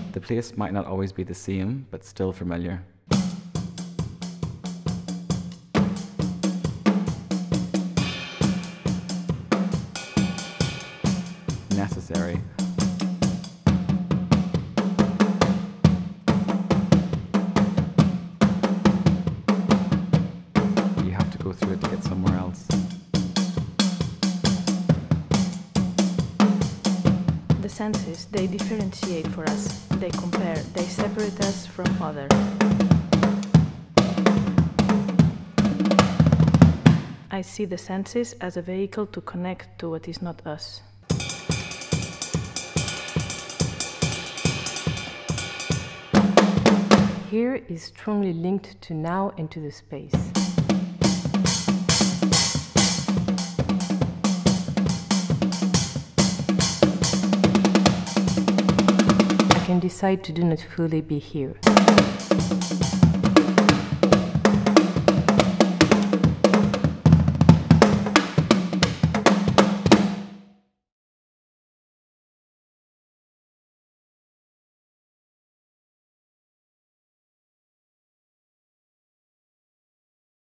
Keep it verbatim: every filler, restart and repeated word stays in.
The place might not always be the same, but still familiar. Necessary. You have to go through it to get somewhere else. The senses, they differentiate for us, they compare, they separate us from others. I see the senses as a vehicle to connect to what is not us. Here is strongly linked to now and to the space. I can decide to do not fully be here.